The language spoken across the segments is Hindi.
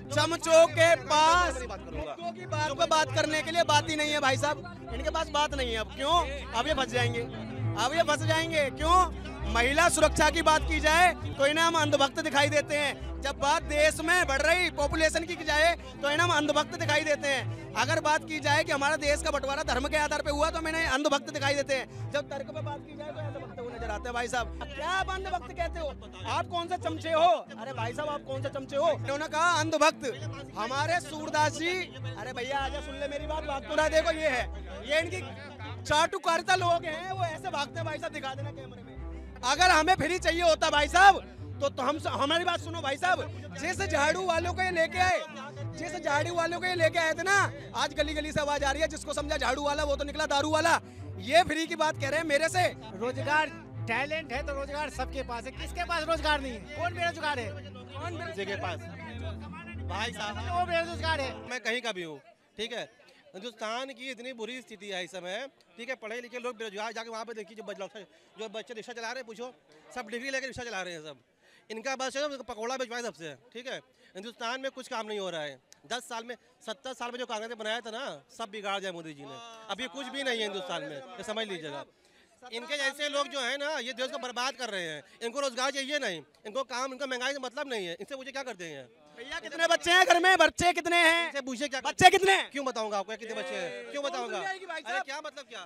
चमचों के पास मुद्दों की बात पे बात करने के लिए बात ही नहीं है भाई साहब, इनके पास बात नहीं है। अब क्यों? अब ये फंस जाएंगे, अब ये फंस जाएंगे। क्यों? महिला सुरक्षा की बात की जाए तो इन्हें हम अंधभक्त दिखाई देते हैं। जब बात देश में बढ़ रही पॉपुलेशन की जाए तो इन्हें हम अंधभक्त दिखाई देते हैं। अगर बात की जाए कि हमारा देश का बंटवारा धर्म के आधार पे हुआ तो मैंने अंधभक्त दिखाई देते हैं। जब तर्क पे बात की जाए तो अंधभक्त को नजर आते हैं। भाई साहब क्या आप अंधभक्त कहते हो? आप कौन से चमचे हो? अरे भाई साहब आप कौन से चमचे हो? उन्होंने कहा अंधभक्त। हमारे सूरदास जी, अरे भैया आजा सुन ले मेरी बात तो रहा। देखो ये है, ये इनकी चाटुकारिता लोग हैं, वो ऐसे भागते हैं। भाई साहब दिखा देना कैमरे में। अगर हमें फ्री चाहिए होता भाई साहब तो हम हमारी बात सुनो भाई साहब। जिस झाड़ू वालों को ये लेके आए, जिस झाड़ू वालों को ये लेके आए थे ना, आज गली गली से आवाज आ रही है जिसको समझा झाड़ू वाला वो तो निकला दारू वाला। ये फ्री की बात कह रहे हैं मेरे से। रोजगार टैलेंट है तो रोजगार सबके पास है, किसके पास रोजगार नहीं है? कौन बेरोजगार है? कौन बेरोजगार के पास? भाई साहब वो बेरोजगार है। मैं कहीं का भी हूँ, ठीक है। हिंदुस्तान की इतनी बुरी स्थिति है इस समय, ठीक है। पढ़े लिखे लोग बेरोजगार, जाके वहाँ पे देखिए जो बच्चे रिक्शा चला रहे हैं, पूछो सब डिग्री लेकर रिक्शा चला रहे हैं सब। इनका बस है पकौड़ा बेचवाए सबसे, ठीक है। हिंदुस्तान में कुछ काम नहीं हो रहा है। 10 साल में 70 साल में जो कांग्रेस ने बनाया था ना, सब बिगाड़ दिया मोदी जी ने। अभी कुछ भी नहीं है हिंदुस्तान में, ये समझ लीजिएगा। इनके जैसे लोग जो है ना, ये देश को बर्बाद कर रहे हैं। इनको रोजगार चाहिए नहीं, इनको काम, इनको महंगाई से मतलब नहीं है। इनसे मुझे क्या करते हैं भैया? कितने बच्चे हैं घर में? बच्चे कितने हैं? इनसे पूछे क्या बच्चे कितने हैं? क्यों बताऊंगा आपको कितने बच्चे हैं? क्यों बताऊंगा? अरे क्या मतलब क्या?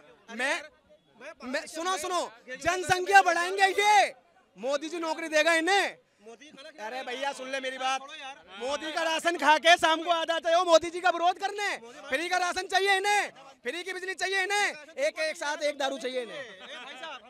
मैं सुनो जनसंख्या बढ़ाएंगे ये, मोदी जी नौकरी देगा इन्हें। अरे भैया सुन ले मेरी बात। मोदी का राशन खा के शाम को आ जाते हो मोदी जी का विरोध करने। फ्री का राशन चाहिए इन्हें, फ्री की बिजली चाहिए इन्हें, एक साथ एक दारू चाहिए इन्हें।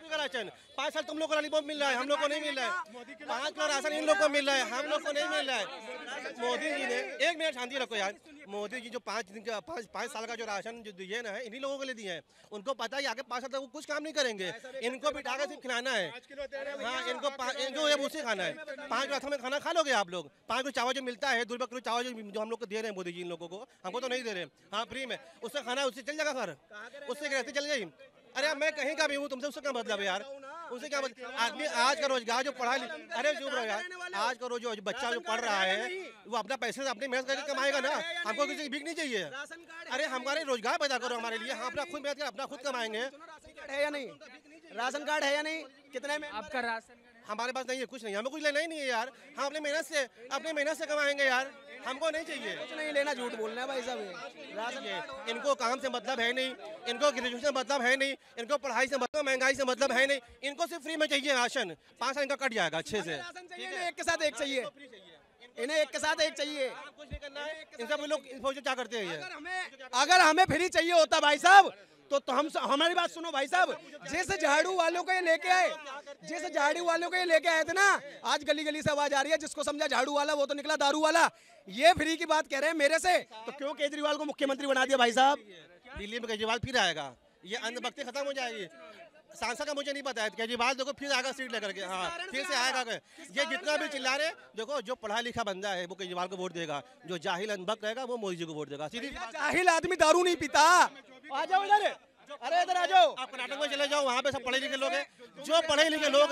5 साल तुम लोग को लॉलीपॉप मिल रहा है, हम लोग को नहीं मिल रहा है। 5 किलो राशन इन लोग को मिल रहा है, हम लोग को नहीं मिल रहा है। मोदी जी ने, एक मिनट शांति रखो यार। मोदी जी जो 5 दिन का 5 साल का जो राशन जो दिए ना है, इन्हीं लोगों के लिए दिए हैं। उनको पता है आगे 5 साल तक वो कुछ काम नहीं करेंगे, इनको बिठा कर सिर्फ खिलाना है। हाँ, इनको ये भूसे खाना है। 5 राशन में खाना खा लोगे आप लोग? 5 किलो चावल जो मिलता है, 2 रुपये किलो चावल जो हम लोग को दे रहे हैं मोदी जी इन लोगों को, हमको तो नहीं दे रहे। हाँ फ्री में, उससे खाना उससे चल जाएगा घर, उससे रहते चल जाएगी। अरे मैं कहीं का भी हूँ, तुमसे उससे क्या मतलब है यार? उससे क्या मतलब? आदमी आज का रोजगार जो पढ़ा, अरे चुप रहो यार। आज का रोज जो बच्चा जो पढ़ रहा है वो अपना पैसे से अपनी मेहनत करके कमाएगा ना, हमको किसी की भीख नहीं चाहिए। अरे हमारे रोजगार पैदा करो हमारे लिए, हम अपना खुद मेहनत कर अपना खुद कमाएंगे। है या नहीं? राशन कार्ड है या नहीं? कितने में आपका राशन? हमारे पास नहीं है, कुछ नहीं, हमें कुछ लेना ही नहीं है यार। हम अपनी मेहनत से कमाएंगे यार, हमको नहीं चाहिए। कुछ नहीं लेना, झूठ बोलना है भाई साहब। राशन, इनको काम से मतलब है नहीं, इनको ग्रेजुएशन से मतलब है नहीं, इनको पढ़ाई से मतलब, महंगाई से मतलब है नहीं। इनको सिर्फ फ्री में चाहिए राशन। 5 साल इनका कट जाएगा अच्छे से। एक के साथ एक चाहिए, इन्हें एक के साथ एक चाहिए। कुछ नहीं करना है। इन सब लोग क्या करते हैं? अगर हमें फ्री चाहिए होता भाई साहब तो हम हमारी बात सुनो भाई साहब। जिस झाड़ू वालों को ये लेके आए, जिस झाड़ू वालों को ये लेके आए थे ना, आज गली गली से आवाज आ रही है जिसको समझा झाड़ू वाला वो तो निकला दारू वाला। ये फ्री की बात कह रहे हैं मेरे से, तो क्यों केजरीवाल को मुख्यमंत्री बना दिया भाई साहब? दिल्ली में केजरीवाल फिर आएगा, ये अंधभक्ति खत्म हो जाएगी। सांसद का मुझे नहीं पता है, केजरीवाल देखो फिर आएगा सीट लेकर के। हाँ फिर से आएगा। ये जितना भी चिल्ला रहे, देखो जो पढ़ा लिखा बंदा है वो केजरीवाल को वोट देगा, जो जाहिल अंधभक्त रहेगा वो मोदी जी को वोट देगा। सीधी जाहिल आदमी दारू नहीं पीता। आ जाओ इधर, अरे इधर आ जाओ। आप कर्नाटक में चले जाओ, वहाँ पे सब पढ़े लिखे लोग हैं। जो पढ़े लिखे लोग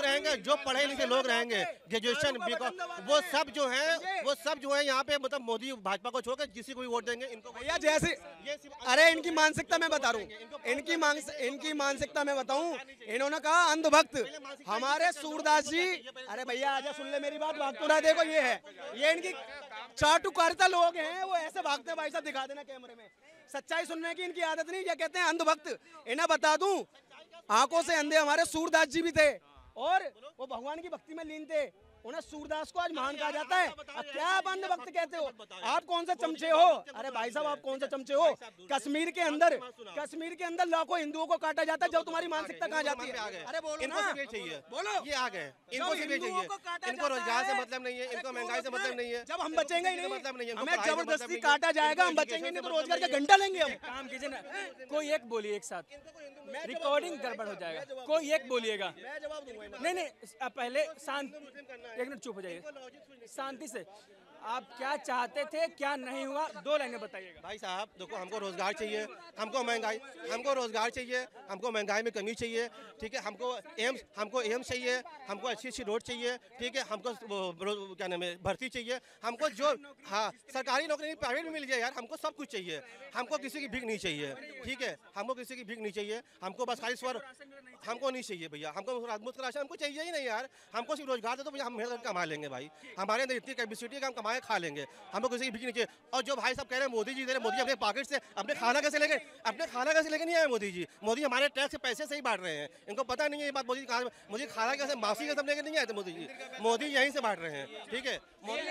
रहेंगे, ग्रेजुएशन वो सब जो है यहाँ पे, मतलब मोदी भाजपा को छोड़कर किसी को भी वोट देंगे इनको। भैया जैसे, अरे इनकी मानसिकता मैं बता रहा हूँ, इनकी मानसिकता मैं बताऊं। इन्होंने कहा अंधभक्त। हमारे सूरदास जी, अरे भैया आजा सुन ले मेरी बात तो रहा। देखो ये है, ये इनकी चाटुकारिता लोग हैं, वो ऐसे भागते हैं। भाई साहब दिखा देना कैमरे में। सच्चाई सुनने की इनकी आदत नहीं, ये कहते हैं अंधभक्त। इन्हें बता दूं, आंखों से अंधे हमारे सूरदास जी भी थे और वो भगवान की भक्ति में लीन थे। उन्हें सूरदास को आज महान कहा जाता है। अब क्या आप अंधभक्त कहते हो? आप कौन से चमचे हो? अरे भाई साहब आप कौन से चमचे हो? कश्मीर के अंदर लाखों हिंदुओं को काटा जाता है, जब तुम्हारी मानसिकता कहाँ जाती है? अरे बोलो इनको ना, सिर्फ चाहिए, बोलो। ये आ गए, इनको सिर्फ चाहिए। इनको रोजगार से मतलब नहीं है, इनको महंगाई से मतलब नहीं है। जब हम बचेंगे ही नहीं, मतलब नहीं है, हमें जबरदस्ती काटा जाएगा, हम बचेंगे नहीं तो रोजगार का घंटा लेंगे हम। काम कीजिए ना, कोई एक बोलिए एक साथ, रिकॉर्डिंग गड़बड़ हो जाएगा। कोई एक बोलिएगा। नहीं, पहले शांत, एक मिनट चुप हो जाइए शांति से। आप क्या चाहते थे, क्या नहीं हुआ, 2 लाइनें बताइएगा। भाई साहब देखो, हमको रोजगार चाहिए, हमको रोजगार चाहिए, हमको महंगाई में कमी चाहिए, ठीक है। हमको एम्स चाहिए, हमको अच्छी रोड चाहिए, ठीक है। हमको क्या नाम है भर्ती चाहिए, हमको जो सरकारी नौकरी प्राइवेट में मिल जाए यार, हमको सब कुछ चाहिए। हमको किसी की भीख नहीं चाहिए, ठीक है। हमको किसी की भीख नहीं चाहिए, हमको बस खाली स्वर हमको नहीं चाहिए भैया, हमको मुफ्त राशन हमको चाहिए ही नहीं यार। हमको सिर्फ रोजगार दे तो भैया हम मेहनत कमा लेंगे भाई, हमारे अंदर इतनी कैपेसिटी है कि हम कमाए खा लेंगे, हमको किसी की भीख नहीं चाहिए। और जो भाई साहब कह रहे हैं मोदी जी दे रहे, मोदी अपने पॉकेट से अपने खाना कैसे लेके नहीं आए मोदी जी। मोदी हमारे टैक्स के पैसे से ही बांट रहे हैं, इनको पता नहीं है ये बात। मोदी खाना कैसे माफी कैसे लेके नहीं आए थे मोदी यहीं से बांट रहे हैं, ठीक है।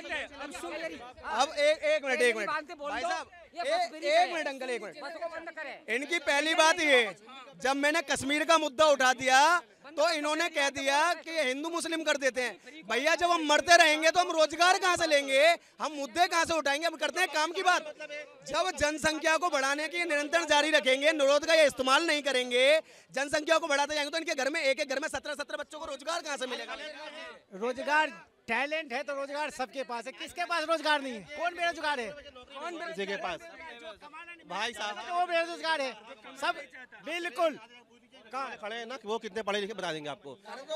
अब एक मिनट भाई साहब, एक मिनट अंकल, एक मिनट। इनकी पहली बात ये, जब मैंने कश्मीर का मुद्दा उठा दिया तो इन्होंने कह दिया कि हिंदू मुस्लिम कर देते हैं। भैया जब हम मरते रहेंगे तो हम रोजगार कहाँ से लेंगे, हम मुद्दे कहाँ से उठाएंगे। हम करते हैं काम की बात। जब जनसंख्या को बढ़ाने की निरंतर जारी रखेंगे, निरोध का ये इस्तेमाल नहीं करेंगे, जनसंख्या को बढ़ाते जाएंगे तो इनके घर में एक घर में 17 बच्चों को रोजगार कहाँ से मिलेगा। रोजगार टैलेंट है तो रोजगार सबके पास है, किसके पास रोजगार नहीं है? कौन बेरोजगार है? किसी के पास भाई साहब वो बेरोजगार है सब, बिल्कुल। कहाँ खड़े हैं ना, वो कितने पढ़े लिखे बता देंगे आपको।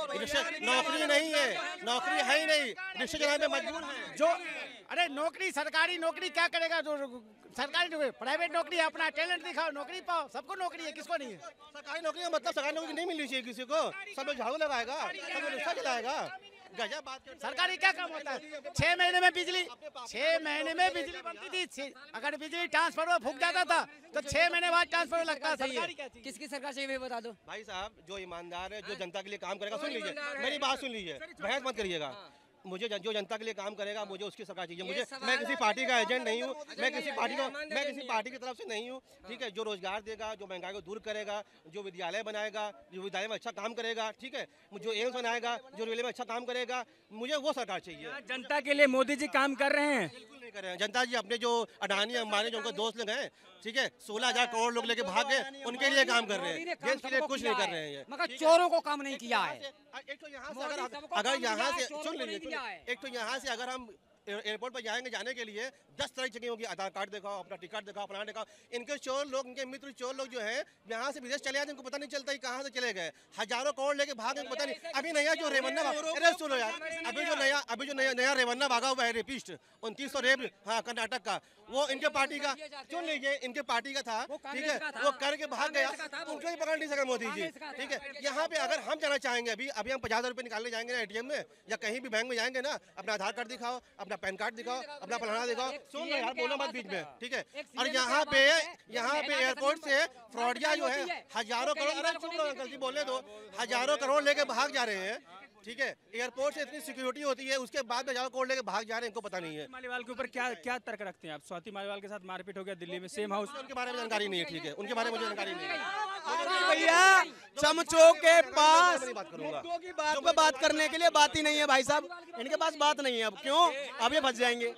नौकरी नहीं है, नौकरी है ही नहीं, रिक्शा चलाने में मजबूर है। जो अरे नौकरी, सरकारी नौकरी क्या करेगा? जो सरकारी नौकरी, प्राइवेट नौकरी है, अपना टैलेंट दिखाओ, नौकरी पाओ। सबको नौकरी है, किसको नहीं है? सरकारी नौकरी का मतलब सरकारी नौकरी नहीं मिलनी चाहिए किसी को। सब लोग झाड़ू लगाएगा, सब लोग रिक्शा चलाएगा, गजब बात। सरकारी क्या काम होता है? 6 महीने में बिजली, 6 महीने में बिजली बनती थी। अगर बिजली ट्रांसफार्मर फूक जाता था तो 6 महीने बाद ट्रांसफार्मर लगता था। किसकी सरकार चाहिए बता दो भाई साहब। जो ईमानदार है, जो जनता के लिए काम करेगा, सुन लीजिए मेरी बात, सुन लीजिए, बहस मत करिएगा। मुझे जो जनता के लिए काम करेगा, मुझे उसकी सरकार चाहिए। मुझे, मैं किसी पार्टी का एजेंट नहीं हूँ, मैं किसी पार्टी की तरफ से नहीं हूँ, ठीक है। जो रोजगार देगा, जो महंगाई को दूर करेगा, जो विद्यालय बनाएगा, जो विद्यालय में अच्छा काम करेगा, ठीक है, जो एम्स बनाएगा, जो रेलवे में अच्छा काम करेगा, मुझे वो सरकार चाहिए। जनता के लिए मोदी जी काम कर रहे हैं? बिल्कुल नहीं कर रहे हैं। जनता जी अपने जो अडानी अंबानी जो उनके दोस्त लोग हैं, ठीक है, 16,000 करोड़ लोग लेके भाग गए, उनके लिए काम कर रहे हैं, देश के लिए कुछ नहीं कर रहे हैं। मगर चोरों को काम नहीं किया है। एक तो यहाँ से अगर यहाँ से सुन लीजिए, एक तो यहाँ से अगर हम एयरपोर्ट पर जाएंगे, जाने के लिए 10 तरह की जगह होगी। आधार कार्ड दिखाओ, अपना टिकट दिखाओ, अपना दिखाओ। इनके चोर लोग, इनके मित्र चोर लोग जो हैं, यहाँ से विदेश चले जाते हैं, इनको पता नहीं चलता कहाँ से चले गए। हजारों करोड़ लेके भागे, पता नहीं। अभी नया जो रेवन्ना, अरे सुनो यार, अभी जो नया रेवन्ना भागा हुआ है, रेपिस्ट 2900 रेप, हाँ, कर्नाटक का, वो इनके पार्टी का, सुन लीजिए, इनके पार्टी का था, ठीक है। वो करके भाग गया, उनको ही पकड़ नहीं सका मोदी जी, ठीक है। यहाँ पे अगर हम जाना चाहेंगे, अभी हम 50,000 रुपये निकालने जाएंगे ना एटीएम में, या कहीं भी बैंक में जाएंगे ना, अपना आधार कार्ड दिखाओ, अपना पैन कार्ड दिखाओ, अपना फलाना दिखाओ। सुन लो यार, बोलो मत बीच में, ठीक है। और यहाँ पे एयरपोर्ट से फ्रॉडिया जो है हजारों करोड़, अरे सुन लो अंकल जी, बोलने दो, हजारों करोड़ लेके भाग जा रहे हैं, ठीक है। एयरपोर्ट से इतनी सिक्योरिटी होती है, उसके बाद में हजारों करोड़ लेके भाग जा रहे हैं, इनको पता नहीं है। मालीवाल के ऊपर क्या तर्क रखते हैं आप? स्वाति मालीवाल के साथ मारपीट हो गया दिल्ली में, सेम हाउस, उनके बारे में जानकारी नहीं है, ठीक है, उनके बारे में मुझे जानकारी नहीं है। भैया चमचों के पास मुद्दों की बात पे बात करने के लिए बात ही नहीं है भाई साहब। इनके पास बात नहीं है। अब क्यों? अब ये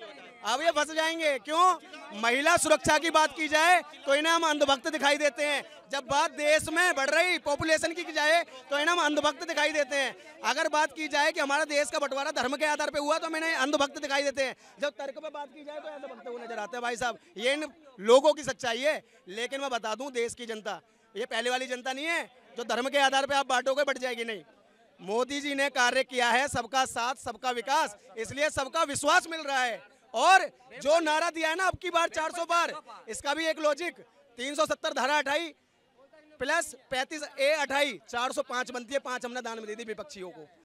फंस जाएंगे, क्यों? महिला सुरक्षा की बात की जाए तो इन्हें हम अंधभक्त दिखाई देते हैं। जब बात देश में बढ़ रही पॉपुलेशन की जाए तो इन्हें हम अंधभक्त दिखाई देते हैं। अगर बात की जाए कि हमारा देश का बंटवारा धर्म के आधार पे हुआ तो मैंने अंधभक्त दिखाई देते हैं। जब तर्क पे बात की जाए तो अंधभक्त वो नजर आते हैं भाई साहब। ये इन लोगों की सच्चाई है। लेकिन मैं बता दूं, देश की जनता ये पहले वाली जनता नहीं है जो धर्म के आधार पे आप बांटोगे बढ़ जाएगी, नहीं। मोदी जी ने कार्य किया है सबका साथ सबका विकास, इसलिए सबका विश्वास मिल रहा है। और जो नारा दिया है ना अब की बार 400 बार, इसका भी एक लॉजिक, 370 धारा 28 प्लस 35A 28 405 बनती है। 5 हमने दान में दी थी विपक्षियों को।